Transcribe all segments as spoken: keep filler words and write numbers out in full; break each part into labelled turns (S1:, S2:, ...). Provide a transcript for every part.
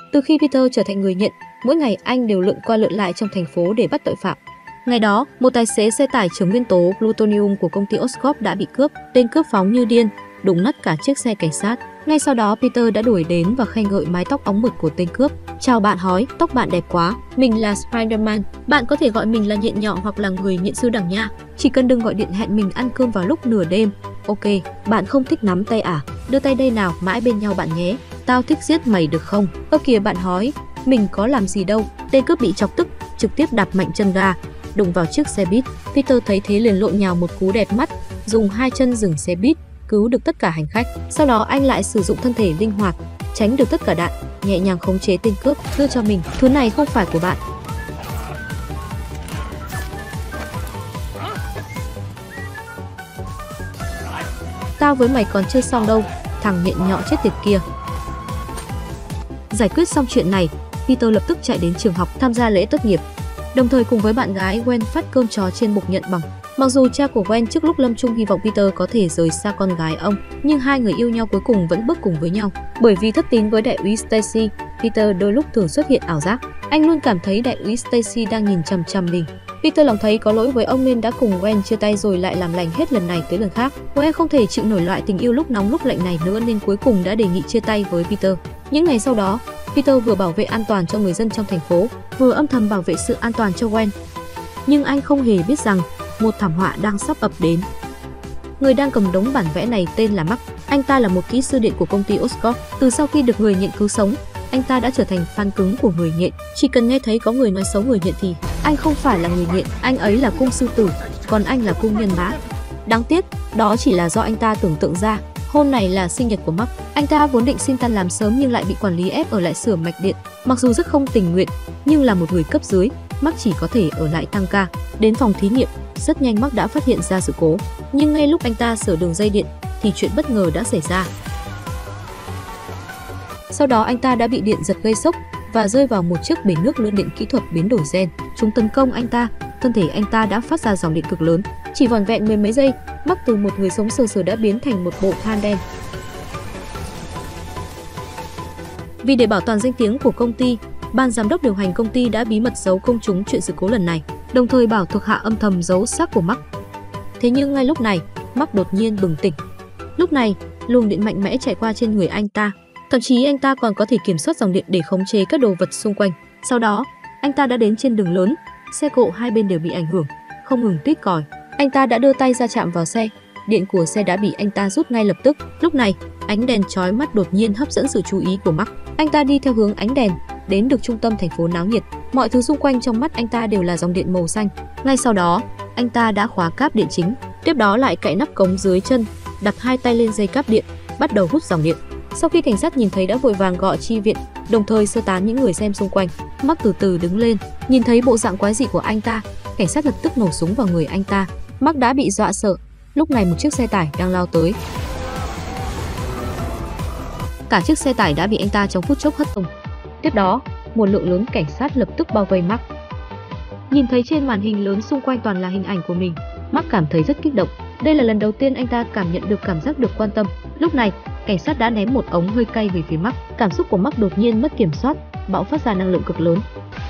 S1: Từ khi Peter trở thành người nhận, mỗi ngày anh đều lượn qua lượn lại trong thành phố để bắt tội phạm. Ngày đó, một tài xế xe tải chở nguyên tố plutonium của công ty Oscorp đã bị cướp, tên cướp phóng như điên, đụng nát cả chiếc xe cảnh sát. Ngay sau đó, Peter đã đuổi đến và khen ngợi mái tóc óng mượt của tên cướp. "Chào bạn hói, tóc bạn đẹp quá. Mình là Spider-Man. Bạn có thể gọi mình là nhện nhọ hoặc là người nhện sư đẳng nha. Chỉ cần đừng gọi điện hẹn mình ăn cơm vào lúc nửa đêm. Ok, bạn không thích nắm tay à? Đưa tay đây nào, mãi bên nhau bạn nhé. Tao thích giết mày được không?" "Ơ kìa bạn hói, mình có làm gì đâu." Tên cướp bị chọc tức, trực tiếp đạp mạnh chân ga, đụng vào chiếc xe buýt. Peter thấy thế liền lộn nhào một cú đẹp mắt, dùng hai chân dừng xe buýt, cứu được tất cả hành khách. Sau đó anh lại sử dụng thân thể linh hoạt, tránh được tất cả đạn, nhẹ nhàng khống chế tên cướp. "Đưa cho mình, thứ này không phải của bạn." "Tao với mày còn chưa xong đâu, thằng nhện nhọ chết tiệt kia." Giải quyết xong chuyện này, Peter lập tức chạy đến trường học tham gia lễ tốt nghiệp, đồng thời cùng với bạn gái Gwen phát cơm chó trên bục nhận bằng. Mặc dù cha của Gwen trước lúc lâm chung hy vọng Peter có thể rời xa con gái ông, nhưng hai người yêu nhau cuối cùng vẫn bước cùng với nhau. Bởi vì thất tín với đại úy Stacy, Peter đôi lúc thường xuất hiện ảo giác. Anh luôn cảm thấy đại úy Stacy đang nhìn chằm chằm mình. Peter lòng thấy có lỗi với ông nên đã cùng Gwen chia tay rồi lại làm lành hết lần này tới lần khác. Gwen không thể chịu nổi loại tình yêu lúc nóng lúc lạnh này nữa nên cuối cùng đã đề nghị chia tay với Peter. Những ngày sau đó, Peter vừa bảo vệ an toàn cho người dân trong thành phố, vừa âm thầm bảo vệ sự an toàn cho Gwen. Nhưng anh không hề biết rằng một thảm họa đang sắp ập đến. Người đang cầm đống bản vẽ này tên là Mark. Anh ta là một kỹ sư điện của công ty Oscorp. Từ sau khi được người nhện cứu sống, anh ta đã trở thành fan cứng của người nhện. Chỉ cần nghe thấy có người nói xấu người nhện thì anh không phải là người nhện, anh ấy là cung sư tử, còn anh là cung nhân mã. Đáng tiếc, đó chỉ là do anh ta tưởng tượng ra. Hôm này là sinh nhật của Mark. Anh ta vốn định xin tan làm sớm nhưng lại bị quản lý ép ở lại sửa mạch điện. Mặc dù rất không tình nguyện, nhưng là một người cấp dưới, Mark chỉ có thể ở lại tăng ca. Đến phòng thí nghiệm, rất nhanh Mark đã phát hiện ra sự cố. Nhưng ngay lúc anh ta sửa đường dây điện thì chuyện bất ngờ đã xảy ra. Sau đó anh ta đã bị điện giật gây sốc và rơi vào một chiếc bể nước lươn điện kỹ thuật biến đổi gen. Chúng tấn công anh ta, thân thể anh ta đã phát ra dòng điện cực lớn. Chỉ vỏn vẹn mười mấy giây, Mark từ một người sống sờ sờ đã biến thành một bộ than đen. Vì để bảo toàn danh tiếng của công ty, ban giám đốc điều hành công ty đã bí mật giấu công chúng chuyện sự cố lần này, đồng thời bảo thuộc hạ âm thầm giấu xác của Mark. Thế nhưng ngay lúc này, Mark đột nhiên bừng tỉnh. Lúc này, luồng điện mạnh mẽ chạy qua trên người anh ta, thậm chí anh ta còn có thể kiểm soát dòng điện để khống chế các đồ vật xung quanh. Sau đó, anh ta đã đến trên đường lớn, xe cộ hai bên đều bị ảnh hưởng, không ngừng tít còi. Anh ta đã đưa tay ra chạm vào xe, điện của xe đã bị anh ta rút ngay lập tức. Lúc này, ánh đèn chói mắt đột nhiên hấp dẫn sự chú ý của Mark. Anh ta đi theo hướng ánh đèn, đến được trung tâm thành phố náo nhiệt. Mọi thứ xung quanh trong mắt anh ta đều là dòng điện màu xanh. Ngay sau đó, anh ta đã khóa cáp điện chính, tiếp đó lại cạy nắp cống dưới chân, đặt hai tay lên dây cáp điện, bắt đầu hút dòng điện. Sau khi cảnh sát nhìn thấy đã vội vàng gọi chi viện, đồng thời sơ tán những người xem xung quanh. Mark từ từ đứng lên, nhìn thấy bộ dạng quái dị của anh ta, cảnh sát lập tức nổ súng vào người anh ta. Mark đã bị dọa sợ. Lúc này một chiếc xe tải đang lao tới. Cả chiếc xe tải đã bị anh ta trong phút chốc hất tung. Tiếp đó, một lượng lớn cảnh sát lập tức bao vây Mark. Nhìn thấy trên màn hình lớn xung quanh toàn là hình ảnh của mình, Mark cảm thấy rất kích động. Đây là lần đầu tiên anh ta cảm nhận được cảm giác được quan tâm. Lúc này, cảnh sát đã ném một ống hơi cay về phía Mark. Cảm xúc của Mark đột nhiên mất kiểm soát, bạo phát ra năng lượng cực lớn.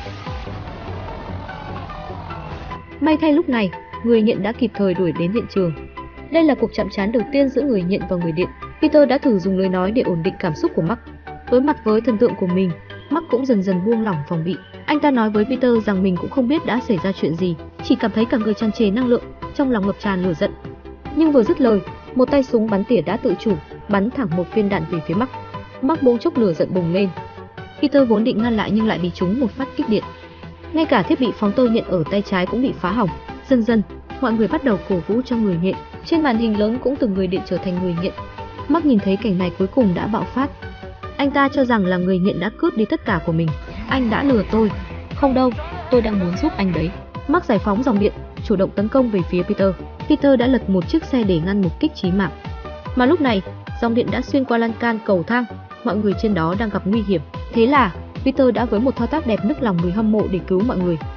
S1: May thay lúc này, người nhện đã kịp thời đuổi đến hiện trường. Đây là cuộc chạm trán đầu tiên giữa người nhện và người điện. Peter đã thử dùng lời nói để ổn định cảm xúc của Mark. Đối mặt với thần tượng của mình, Mark cũng dần dần buông lỏng phòng bị. Anh ta nói với Peter rằng mình cũng không biết đã xảy ra chuyện gì, chỉ cảm thấy cả người tràn trề năng lượng, trong lòng ngập tràn lửa giận. Nhưng vừa dứt lời, một tay súng bắn tỉa đã tự chủ, bắn thẳng một viên đạn về phía Mark. Mark bỗng chốc lửa giận bùng lên. Peter vốn định ngăn lại nhưng lại bị trúng một phát kích điện. Ngay cả thiết bị phóng tơ nhện ở tay trái cũng bị phá hỏng. Dần dần, mọi người bắt đầu cổ vũ cho người nhện. Trên màn hình lớn cũng từng người điện trở thành người nhện. Mark nhìn thấy cảnh này cuối cùng đã bạo phát. Anh ta cho rằng là người nhện đã cướp đi tất cả của mình. Anh đã lừa tôi. Không đâu, tôi đang muốn giúp anh đấy. Mark giải phóng dòng điện, chủ động tấn công về phía Peter. Peter đã lật một chiếc xe để ngăn một kích chí mạng. Mà lúc này, dòng điện đã xuyên qua lan can cầu thang, mọi người trên đó đang gặp nguy hiểm. Thế là Peter đã với một thao tác đẹp nức lòng người hâm mộ để cứu mọi người.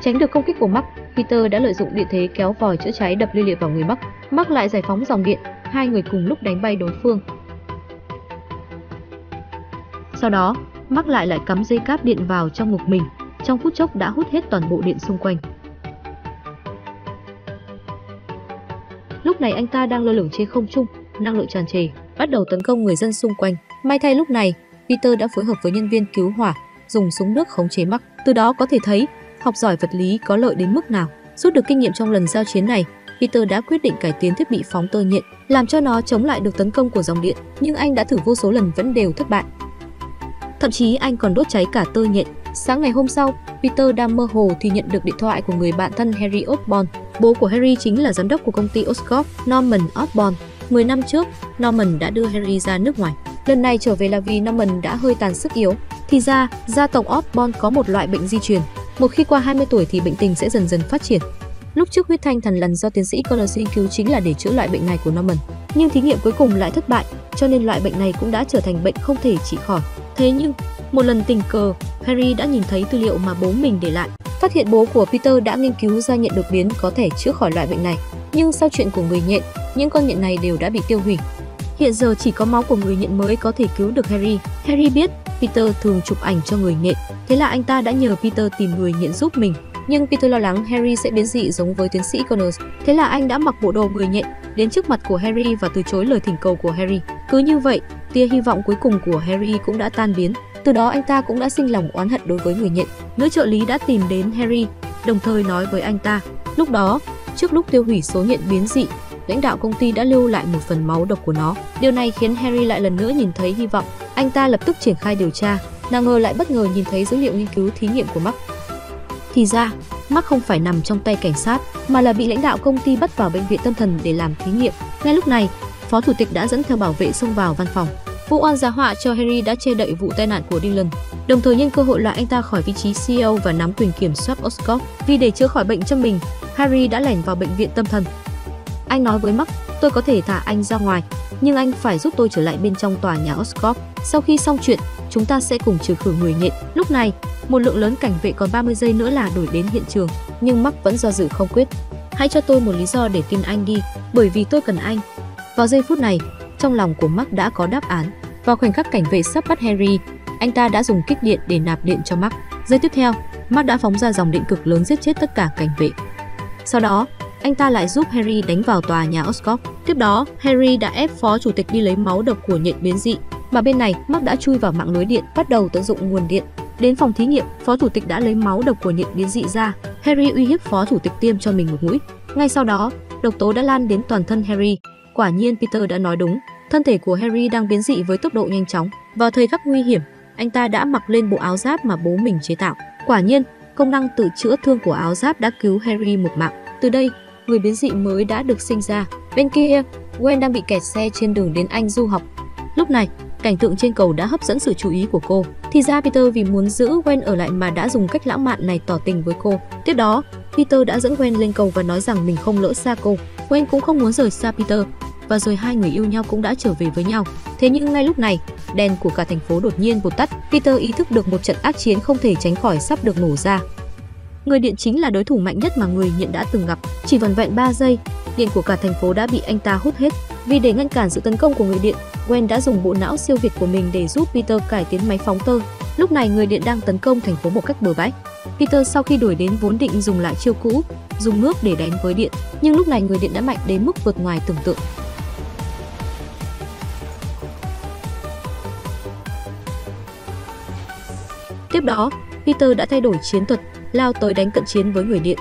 S1: Tránh được công kích của Mark, Peter đã lợi dụng địa thế kéo vòi chữa cháy đập lia lịa vào người Mark. Mark lại giải phóng dòng điện, hai người cùng lúc đánh bay đối phương. Sau đó, Mark lại lại cắm dây cáp điện vào trong ngực mình, trong phút chốc đã hút hết toàn bộ điện xung quanh. Lúc này anh ta đang lơ lửng trên không trung, năng lượng tràn trề, bắt đầu tấn công người dân xung quanh. May thay lúc này, Peter đã phối hợp với nhân viên cứu hỏa, dùng súng nước khống chế Mark. Từ đó có thể thấy, học giỏi vật lý có lợi đến mức nào. Rút được kinh nghiệm trong lần giao chiến này, Peter đã quyết định cải tiến thiết bị phóng tơ nhện, làm cho nó chống lại được tấn công của dòng điện, nhưng anh đã thử vô số lần vẫn đều thất bại. Thậm chí anh còn đốt cháy cả tơ nhện. Sáng ngày hôm sau, Peter đang mơ hồ thì nhận được điện thoại của người bạn thân Harry Osborn. Bố của Harry chính là giám đốc của công ty Oscorp, Norman Osborn. mười năm trước, Norman đã đưa Harry ra nước ngoài. Lần này trở về là vì Norman đã hơi tàn sức yếu. Thì ra, gia tộc Osborn có một loại bệnh di truyền. Một khi qua hai mươi tuổi thì bệnh tình sẽ dần dần phát triển. Lúc trước huyết thanh thần lần do tiến sĩ Connors nghiên cứu chính là để chữa loại bệnh này của Norman. Nhưng thí nghiệm cuối cùng lại thất bại, cho nên loại bệnh này cũng đã trở thành bệnh không thể trị khỏi. Thế nhưng, một lần tình cờ, Harry đã nhìn thấy tư liệu mà bố mình để lại. Phát hiện bố của Peter đã nghiên cứu ra nhện đột biến có thể chữa khỏi loại bệnh này. Nhưng sau chuyện của người nhện, những con nhện này đều đã bị tiêu hủy. Hiện giờ chỉ có máu của người nhện mới có thể cứu được Harry. Harry biết Peter thường chụp ảnh cho người nhện, thế là anh ta đã nhờ Peter tìm người nhện giúp mình. Nhưng Peter lo lắng Harry sẽ biến dị giống với tiến sĩ Connors, thế là anh đã mặc bộ đồ người nhện đến trước mặt của Harry và từ chối lời thỉnh cầu của Harry. Cứ như vậy, tia hy vọng cuối cùng của Harry cũng đã tan biến. Từ đó anh ta cũng đã sinh lòng oán hận đối với người nhện. Nữ trợ lý đã tìm đến Harry, đồng thời nói với anh ta, lúc đó, trước lúc tiêu hủy số nhện biến dị, lãnh đạo công ty đã lưu lại một phần máu độc của nó. Điều này khiến Harry lại lần nữa nhìn thấy hy vọng. Anh ta lập tức triển khai điều tra, nào ngờ lại bất ngờ nhìn thấy dữ liệu nghiên cứu thí nghiệm của Mark. Thì ra, Mark không phải nằm trong tay cảnh sát, mà là bị lãnh đạo công ty bắt vào bệnh viện tâm thần để làm thí nghiệm. Ngay lúc này, phó chủ tịch đã dẫn theo bảo vệ xông vào văn phòng. Vụ oan giá họa cho Harry đã che đậy vụ tai nạn của Dylan, đồng thời nhân cơ hội loại anh ta khỏi vị trí xê e ô và nắm quyền kiểm soát Oscorp. Vì để chữa khỏi bệnh cho mình, Harry đã lẻn vào bệnh viện tâm thần. Anh nói với Mark, tôi có thể thả anh ra ngoài, nhưng anh phải giúp tôi trở lại bên trong tòa nhà Oscorp. Sau khi xong chuyện, chúng ta sẽ cùng trừ khử người nhện. Lúc này, một lượng lớn cảnh vệ còn ba mươi giây nữa là đuổi đến hiện trường, nhưng Mark vẫn do dự không quyết. Hãy cho tôi một lý do để tin anh đi, bởi vì tôi cần anh. Vào giây phút này, trong lòng của Mark đã có đáp án. Vào khoảnh khắc cảnh vệ sắp bắt Harry, anh ta đã dùng kích điện để nạp điện cho Mark. Giây tiếp theo, Mark đã phóng ra dòng điện cực lớn giết chết tất cả cảnh vệ. Sau đó, anh ta lại giúp Harry đánh vào tòa nhà Oscorp. Tiếp đó, Harry đã ép phó chủ tịch đi lấy máu độc của nhện biến dị. Mà bên này, Mark đã chui vào mạng lưới điện, bắt đầu tận dụng nguồn điện. Đến phòng thí nghiệm, phó chủ tịch đã lấy máu độc của nhện biến dị ra. Harry uy hiếp phó chủ tịch tiêm cho mình một mũi. Ngay sau đó, độc tố đã lan đến toàn thân Harry. Quả nhiên Peter đã nói đúng, thân thể của Harry đang biến dị với tốc độ nhanh chóng. Vào thời khắc nguy hiểm, anh ta đã mặc lên bộ áo giáp mà bố mình chế tạo. Quả nhiên, công năng tự chữa thương của áo giáp đã cứu Harry một mạng. Từ đây, người biến dị mới đã được sinh ra. Bên kia, Gwen đang bị kẹt xe trên đường đến Anh du học. Lúc này, cảnh tượng trên cầu đã hấp dẫn sự chú ý của cô. Thì ra Peter vì muốn giữ Gwen ở lại mà đã dùng cách lãng mạn này tỏ tình với cô. Tiếp đó, Peter đã dẫn Gwen lên cầu và nói rằng mình không lỡ xa cô. Gwen cũng không muốn rời xa Peter, và rồi hai người yêu nhau cũng đã trở về với nhau. Thế nhưng ngay lúc này, đèn của cả thành phố đột nhiên vụt tắt. Peter ý thức được một trận ác chiến không thể tránh khỏi sắp được nổ ra. Người điện chính là đối thủ mạnh nhất mà người nhện đã từng gặp. Chỉ vỏn vẹn ba giây, điện của cả thành phố đã bị anh ta hút hết. Vì để ngăn cản sự tấn công của người điện, Gwen đã dùng bộ não siêu việt của mình để giúp Peter cải tiến máy phóng tơ. Lúc này người điện đang tấn công thành phố một cách bừa bãi. Peter sau khi đuổi đến vốn định dùng lại chiêu cũ, dùng nước để đánh với điện, nhưng lúc này người điện đã mạnh đến mức vượt ngoài tưởng tượng. Tiếp đó, Peter đã thay đổi chiến thuật, lao tới đánh cận chiến với người điện.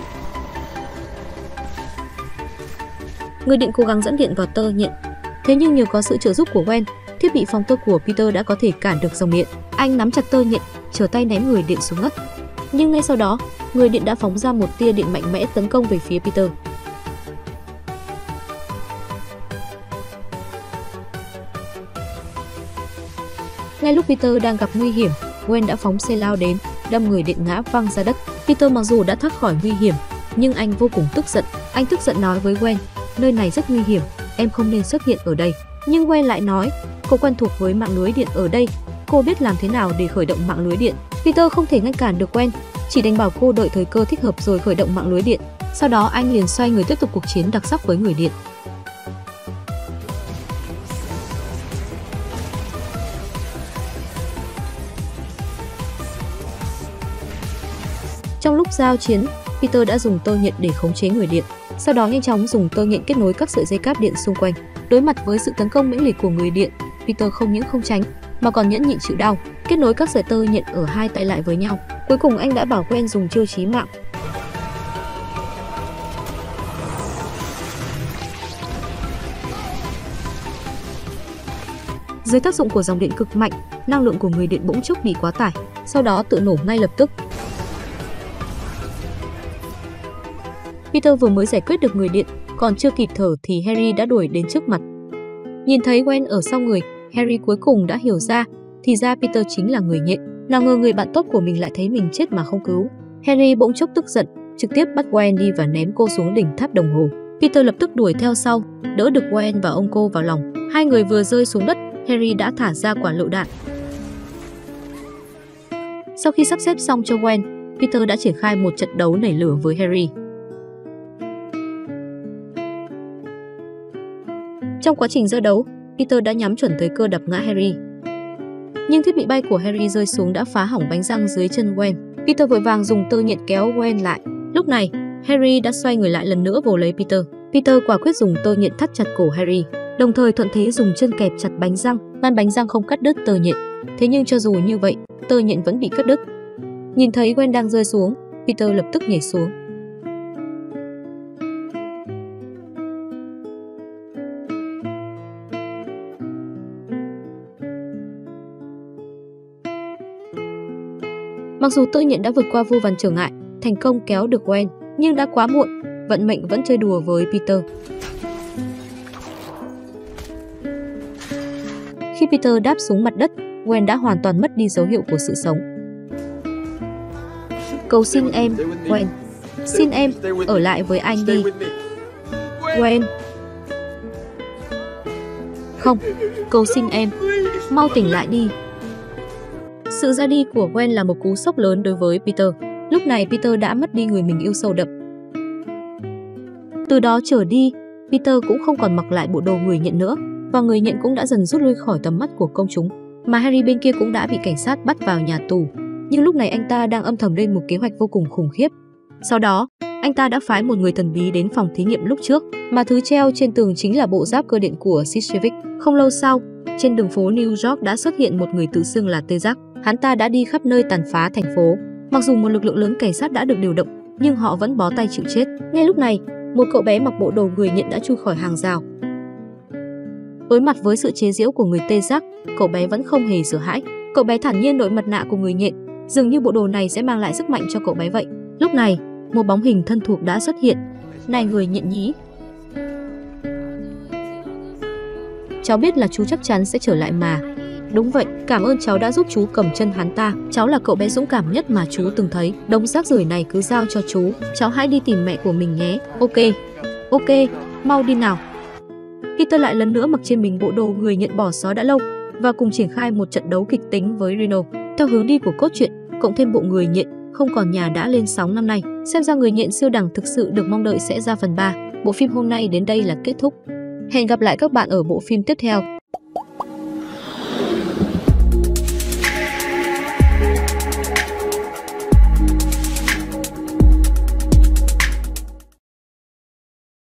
S1: Người điện cố gắng dẫn điện vào tơ nhện. Thế nhưng nhờ có sự trợ giúp của Gwen, thiết bị phóng tơ của Peter đã có thể cản được dòng điện. Anh nắm chặt tơ nhện, trở tay ném người điện xuống ngất. Nhưng ngay sau đó, người điện đã phóng ra một tia điện mạnh mẽ tấn công về phía Peter. Ngay lúc Peter đang gặp nguy hiểm, Gwen đã phóng xe lao đến, đâm người điện ngã văng ra đất. Peter mặc dù đã thoát khỏi nguy hiểm, nhưng anh vô cùng tức giận. Anh tức giận nói với Gwen, nơi này rất nguy hiểm, em không nên xuất hiện ở đây. Nhưng Gwen lại nói, cô quen thuộc với mạng lưới điện ở đây, cô biết làm thế nào để khởi động mạng lưới điện. Peter không thể ngăn cản được Gwen, chỉ đành bảo cô đợi thời cơ thích hợp rồi khởi động mạng lưới điện. Sau đó anh liền xoay người tiếp tục cuộc chiến đặc sắc với người điện. Trong lúc giao chiến, Peter đã dùng tơ nhện để khống chế người điện, sau đó nhanh chóng dùng tơ nhện kết nối các sợi dây cáp điện xung quanh. Đối mặt với sự tấn công mãnh liệt của người điện, Peter không những không tránh mà còn nhẫn nhịn chịu đau, kết nối các sợi tơ nhện ở hai tay lại với nhau. Cuối cùng anh đã bảo Gwen dùng chiêu chí mạng. Dưới tác dụng của dòng điện cực mạnh, năng lượng của người điện bỗng chốc bị quá tải, sau đó tự nổ ngay lập tức. Peter vừa mới giải quyết được người điện, còn chưa kịp thở thì Harry đã đuổi đến trước mặt. Nhìn thấy Gwen ở sau người, Harry cuối cùng đã hiểu ra, thì ra Peter chính là người nhện. Nào ngờ người bạn tốt của mình lại thấy mình chết mà không cứu. Harry bỗng chốc tức giận, trực tiếp bắt Gwen đi và ném cô xuống đỉnh tháp đồng hồ. Peter lập tức đuổi theo sau, đỡ được Gwen và ôm cô vào lòng. Hai người vừa rơi xuống đất, Harry đã thả ra quả lựu đạn. Sau khi sắp xếp xong cho Gwen, Peter đã triển khai một trận đấu nảy lửa với Harry. Trong quá trình giao đấu, Peter đã nhắm chuẩn thời cơ đập ngã Harry. Nhưng thiết bị bay của Harry rơi xuống đã phá hỏng bánh răng dưới chân Gwen. Peter vội vàng dùng tơ nhện kéo Gwen lại. Lúc này, Harry đã xoay người lại lần nữa vồ lấy Peter. Peter quả quyết dùng tơ nhện thắt chặt cổ Harry, đồng thời thuận thế dùng chân kẹp chặt bánh răng, ngăn bánh răng không cắt đứt tơ nhện. Thế nhưng cho dù như vậy, tơ nhện vẫn bị cắt đứt. Nhìn thấy Gwen đang rơi xuống, Peter lập tức nhảy xuống. Mặc dù tơ nhện đã vượt qua vô vàn trở ngại, thành công kéo được Gwen, nhưng đã quá muộn, vận mệnh vẫn chơi đùa với Peter. Khi Peter đáp xuống mặt đất, Gwen đã hoàn toàn mất đi dấu hiệu của sự sống. Cầu xin em, Gwen. Xin em, ở lại với anh đi. Gwen. Không, cầu xin em, mau tỉnh lại đi. Sự ra đi của Gwen là một cú sốc lớn đối với Peter. Lúc này Peter đã mất đi người mình yêu sâu đậm. Từ đó trở đi, Peter cũng không còn mặc lại bộ đồ người nhện nữa, và người nhện cũng đã dần rút lui khỏi tầm mắt của công chúng. Mà Harry bên kia cũng đã bị cảnh sát bắt vào nhà tù. Nhưng lúc này anh ta đang âm thầm lên một kế hoạch vô cùng khủng khiếp. Sau đó, anh ta đã phái một người thần bí đến phòng thí nghiệm lúc trước, mà thứ treo trên tường chính là bộ giáp cơ điện của Sidgewick. Không lâu sau, trên đường phố New York đã xuất hiện một người tự xưng là Tê Giác. Hắn ta đã đi khắp nơi tàn phá thành phố. Mặc dù một lực lượng lớn cảnh sát đã được điều động, nhưng họ vẫn bó tay chịu chết. Ngay lúc này, một cậu bé mặc bộ đồ người nhện đã chui khỏi hàng rào. Đối mặt với sự chế giễu của người Tê Giác, cậu bé vẫn không hề sợ hãi. Cậu bé thản nhiên đội mặt nạ của người nhện, dường như bộ đồ này sẽ mang lại sức mạnh cho cậu bé vậy. Lúc này, một bóng hình thân thuộc đã xuất hiện. Này người nhện nhí, cháu biết là chú chắc chắn sẽ trở lại mà. Đúng vậy, cảm ơn cháu đã giúp chú cầm chân hắn ta. Cháu là cậu bé dũng cảm nhất mà chú từng thấy. Đống rác rưởi này cứ giao cho chú. Cháu hãy đi tìm mẹ của mình nhé. Ok, ok, mau đi nào. Peter lại lần nữa mặc trên mình bộ đồ người nhện bỏ xó đã lâu và cùng triển khai một trận đấu kịch tính với Reno. Theo hướng đi của cốt truyện, cộng thêm bộ người nhện không còn nhà đã lên sóng năm nay. Xem ra người nhện siêu đẳng thực sự được mong đợi sẽ ra phần ba. Bộ phim hôm nay đến đây là kết thúc. Hẹn gặp lại các bạn ở bộ phim tiếp theo.